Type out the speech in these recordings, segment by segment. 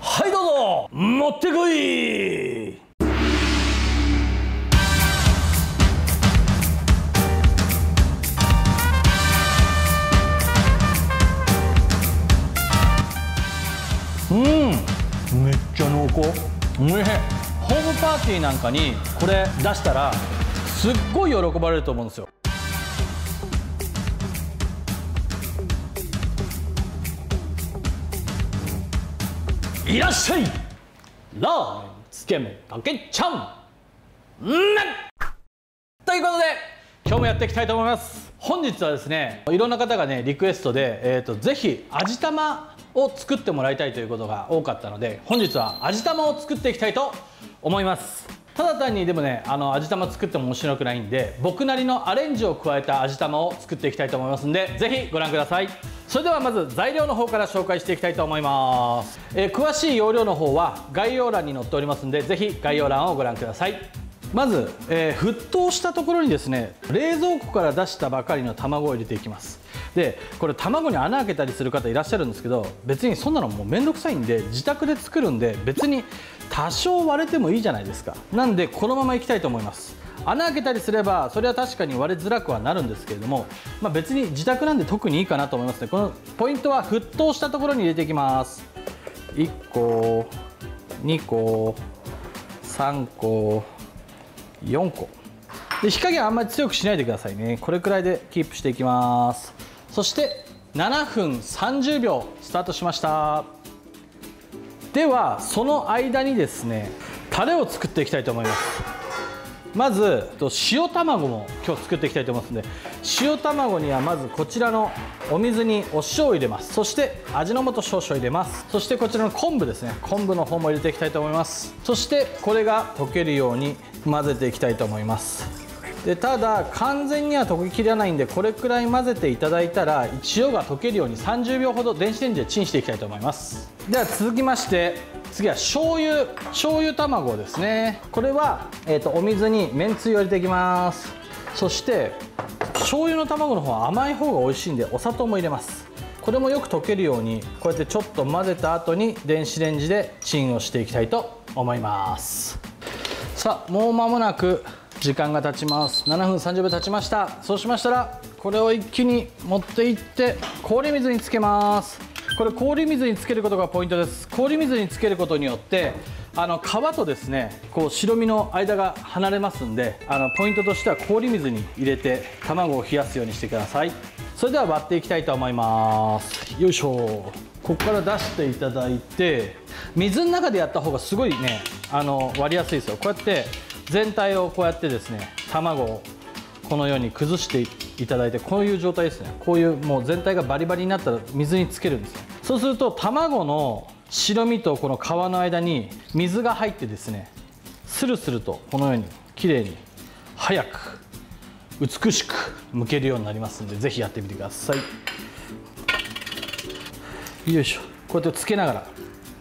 はいどうぞ持ってこい。めっちゃ濃厚。おいしい。ホームパーティーなんかにこれ出したらすっごい喜ばれると思うんですよ。いらっしゃい。ラーメンつけ麺かけちゃん麺ということで今日もやっていきたいと思います。本日はですね、いろんな方がねリクエストで、ぜひ味玉を作ってもらいたいということが多かったので、本日は味玉を作っていきたいと思います。ただ単にでもね味玉作っても面白くないんで、僕なりのアレンジを加えた味玉を作っていきたいと思いますんで、ぜひご覧ください。それではまず材料の方から紹介していきたいと思います。詳しい要領の方は概要欄に載っておりますんで、ぜひ概要欄をご覧ください。まず、沸騰したところにですね、冷蔵庫から出したばかりの卵を入れていきます。でこれ卵に穴開けたりする方いらっしゃるんですけど、別にそんなのもうめんどくさいんで自宅で作るんで、別に多少割れてもいいじゃないですか。なんでこのままいきたいと思います。穴開けたりすればそれは確かに割れづらくはなるんですけれども、別に自宅なんで特にいいかなと思いますね。このポイントは沸騰したところに入れていきます。1個2個3個4個で、火加減あんまり強くしないでくださいね。これくらいでキープしていきます。そして7分30秒スタートしました。ではその間にですね、タレを作っていきたいと思います。まず塩卵も今日作っていきたいと思いますので、塩卵にはまずこちらのお水にお塩を入れます。そして味の素少々入れます。そしてこちらの昆布ですね、昆布の方も入れていきたいと思います。そしてこれが溶けるように混ぜていきたいと思います。でただ完全には溶けきらないんで、これくらい混ぜていただいたら塩が溶けるように30秒ほど電子レンジでチンしていきたいと思います。では続きまして次は醤油卵ですね。これは、お水にめんつゆを入れていきます。そして醤油の卵の方は甘い方が美味しいんでお砂糖も入れます。これもよく溶けるようにこうやってちょっと混ぜた後に電子レンジでチンをしていきたいと思います。さあもう間もなく時間が経ちます。7分30秒経ちました。そうしましたらこれを一気に持っていって氷水につけます。これ氷水につけることがポイントです。氷水につけることによって皮とですねこう白身の間が離れますんで、ポイントとしては氷水に入れて卵を冷やすようにしてください。それでは割っていきたいと思います。よいしょ。ここから出していただいて、水の中でやった方がすごいね割りやすいですよ。こうやって全体をこうやってですね卵をこのように崩していただいて、こういう状態ですね。こういうもう全体がバリバリになったら水につけるんですよ。そうすると卵の白身とこの皮の間に水が入ってですね、スルスルとこのようにきれいに早く美しく剥けるようになりますので、ぜひやってみてください。よいしょ。こうやってつけながら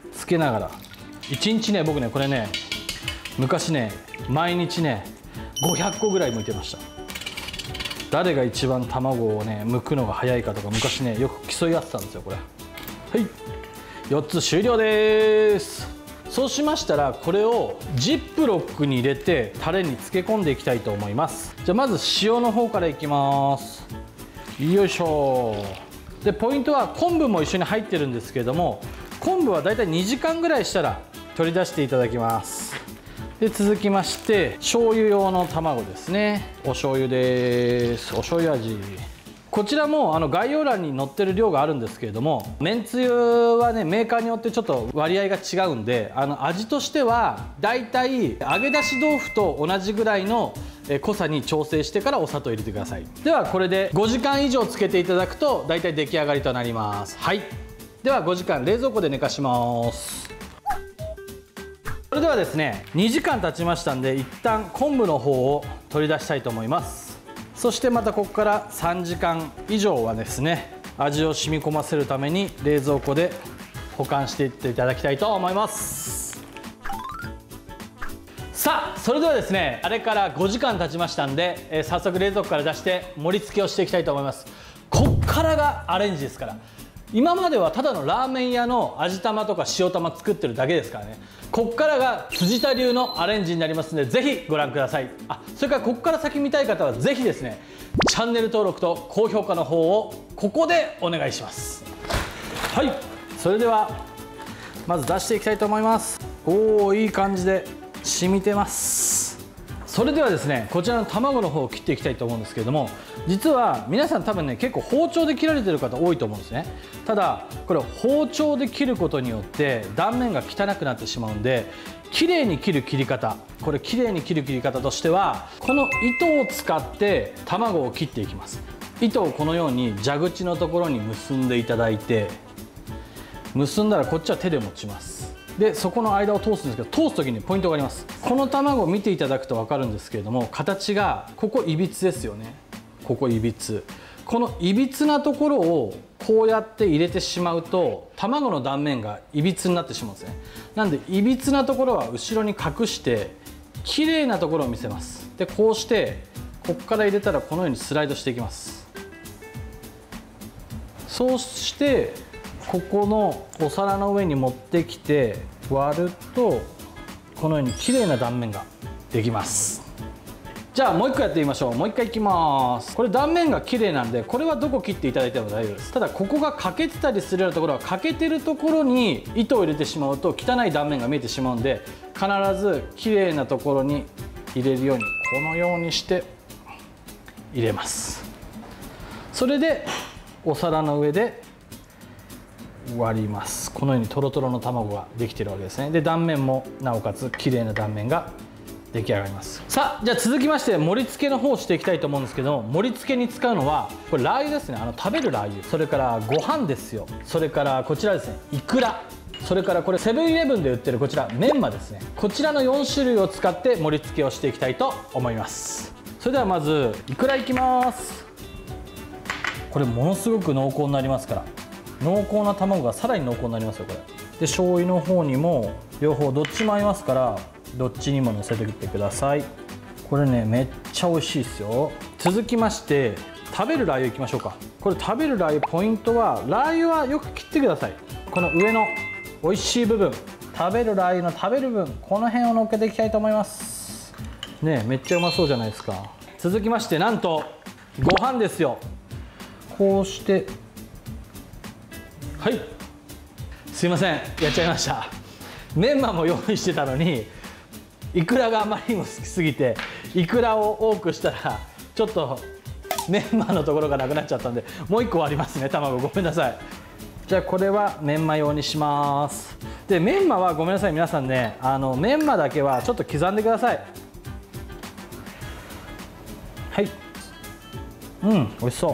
1日ね、僕ねこれね昔ね毎日ね500個ぐらい剥いてました。誰が一番卵をね剥くのが早いかとか昔ねよく競い合ってたんですよ。これはい4つ終了です。そうしましたらこれをジップロックに入れてタレに漬け込んでいきたいと思います。じゃあまず塩の方からいきます。よいしょ。でポイントは昆布も一緒に入ってるんですけれども、昆布はだいたい2時間ぐらいしたら取り出していただきます。で続きまして醤油用の卵ですね。お醤油です。お醤油味、こちらも概要欄に載ってる量があるんですけれども、めんつゆはねメーカーによってちょっと割合が違うんで、味としてはだいたい揚げ出し豆腐と同じぐらいの濃さに調整してからお砂糖入れてください。ではこれで5時間以上つけていただくとだいたい出来上がりとなります。はい、では5時間冷蔵庫で寝かします。それではですね2時間経ちましたんで、一旦昆布の方を取り出したいと思います。そしてまたここから3時間以上はですね味を染み込ませるために冷蔵庫で保管していっていただきたいと思います。さあそれではですねあれから5時間経ちましたんで、早速冷蔵庫から出して盛り付けをしていきたいと思います。こっからがアレンジですから、 今まではただのラーメン屋の味玉とか塩玉作ってるだけですからね。こっからが辻田流のアレンジになりますので、ぜひご覧ください。それからこっから先見たい方はぜひですね、チャンネル登録と高評価の方をここでお願いします。はい、それではまず出していきたいと思います。おー、いい感じで染みてます。それではですね、こちらの卵の方を切っていきたいと思うんですけれども、実は皆さん多分ね、結構包丁で切られてる方多いと思うんですね。ただこれ包丁で切ることによって断面が汚くなってしまうんで、綺麗に切る切り方、これ綺麗に切る切り方としては、この糸を使って卵を切っていきます。糸をこのように蛇口のところに結んでいただいて、結んだらこっちは手で持ちます。でそこの間を通すんですけど、通す時にポイントがあります。この卵を見ていただくと分かるんですけれども、形がここいびつですよね。ここいびつ、このいびつなところをこうやって入れてしまうと、卵の断面がいびつになってしまうんですね。なんでいびつなところは後ろに隠して綺麗なところを見せます。でこうしてここから入れたらこのようにスライドしていきます。そうしてここのお皿の上に持ってきて割ると、このように綺麗な断面ができます。じゃあもう一個やってみましょう。もう一回いきます。これ断面が綺麗なんで、これはどこ切っていただいても大丈夫です。ただここが欠けてたりするようなところは、欠けてるところに糸を入れてしまうと汚い断面が見えてしまうんで、必ず綺麗なところに入れるように、このようにして入れます。それでお皿の上で割ります。このようにトロトロの卵ができてるわけですね。で断面もなおかつ綺麗な断面が出来上がります。さあ、じゃあ続きまして盛り付けの方をしていきたいと思うんですけど、盛り付けに使うのはこれラー油ですね。食べるラー油、それからご飯ですよ。それからこちらですね、イクラ、それからこれセブンイレブンで売ってるこちらメンマですね。こちらの4種類を使って盛り付けをしていきたいと思います。それではまずイクラいきます。これものすごく濃厚になりますから、濃厚な卵がさらに濃厚になりますよこれ。で醤油の方にも両方どっちも合いますから、どっちにものせていってください。これねめっちゃ美味しいですよ。続きまして食べるラー油いきましょうか。これ食べるラー油ポイントは、ラー油はよく切ってください。この上の美味しい部分、食べるラー油の食べる部分、この辺をのっけていきたいと思いますね。めっちゃうまそうじゃないですか。続きましてなんとご飯ですよ。こうしてはい、すいません、やっちゃいました。メンマも用意してたのにイクラがあまりにも好きすぎて、イクラを多くしたらちょっとメンマのところがなくなっちゃったんで、もう1個割りますね。卵ごめんなさい。じゃあこれはメンマ用にします。でメンマはごめんなさい皆さんね、メンマだけはちょっと刻んでください。はい、美味しそう。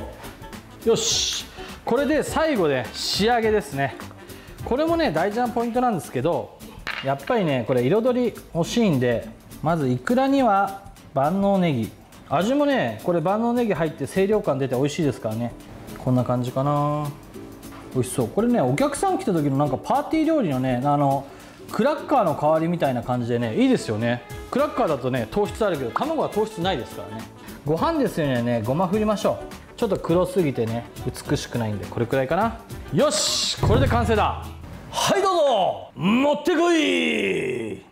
よし、これで最後で仕上げですね。これもね大事なポイントなんですけど、やっぱりねこれ彩り欲しいんで、まずイクラには万能ネギ、味もねこれ万能ネギ入って清涼感出て美味しいですからね。こんな感じかな。美味しそう。これねお客さん来た時のなんかパーティー料理のね、クラッカーの代わりみたいな感じでね、いいですよね。クラッカーだとね糖質あるけど、卵は糖質ないですからね。ご飯ですよね、ごま振りましょう。ちょっと黒すぎてね美しくないんで、これくらいかな。よし、これで完成だ。はいどうぞ持ってこい。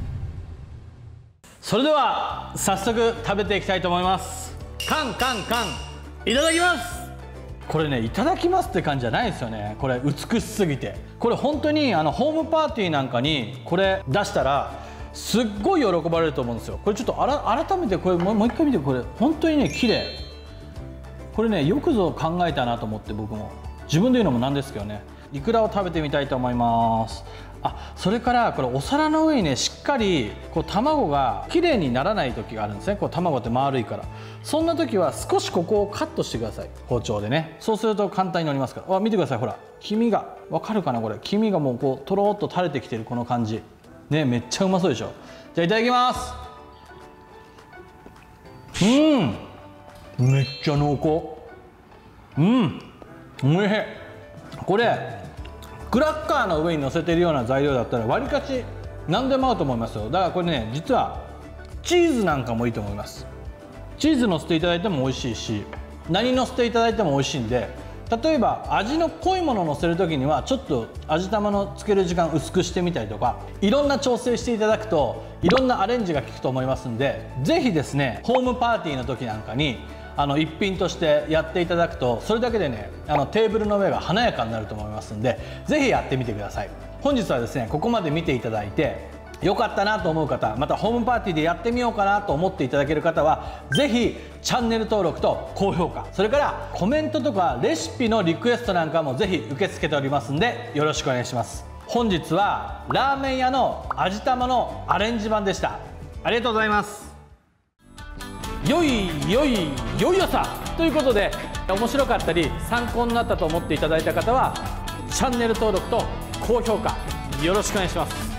それでは早速食べていきたいと思います。カンカンカン、いただきます。これねいただきますって感じじゃないですよね。これ美しすぎて、これ本当にホームパーティーなんかにこれ出したらすっごい喜ばれると思うんですよ。これちょっと改めてこれもう一回見て、これ本当にね綺麗。これねよくぞ考えたなと思って、僕も自分で言うのもなんですけどね。イクラを食べてみたいと思います。それからこれお皿の上にねしっかりこう卵が綺麗にならない時があるんですね。こう卵って丸いから、そんな時は少しここをカットしてください、包丁でね。そうすると簡単になりますから。見てください、ほら黄身が分かるかな。これ黄身がもうこうとろっと垂れてきてるこの感じね、めっちゃうまそうでしょ。じゃあいただきます。めっちゃ濃厚。おいしい。これクラッカーの上に乗せてるような材料だったらわりかし何でも合うと思いますよ。だからこれね実はチーズなんかもいいと思います。チーズ乗せていただいても美味しいし、何乗せていただいても美味しいんで、 例えば味の濃いものをのせる時にはちょっと味玉のつける時間薄くしてみたりとか、いろんな調整していただくといろんなアレンジが効くと思いますんで、是非ですねホームパーティーの時なんかに一品としてやっていただくと、それだけでねテーブルの上が華やかになると思いますんで、是非やってみてください。本日はですねここまで見ていただいて良かったなと思う方、またホームパーティーでやってみようかなと思っていただける方は是非チャンネル登録と高評価、それからコメントとかレシピのリクエストなんかも是非受け付けておりますんでよろしくお願いします。本日はラーメン屋の味玉のアレンジ版でした。ありがとうございます。よい朝ということで、面白かったり参考になったと思っていただいた方はチャンネル登録と高評価よろしくお願いします。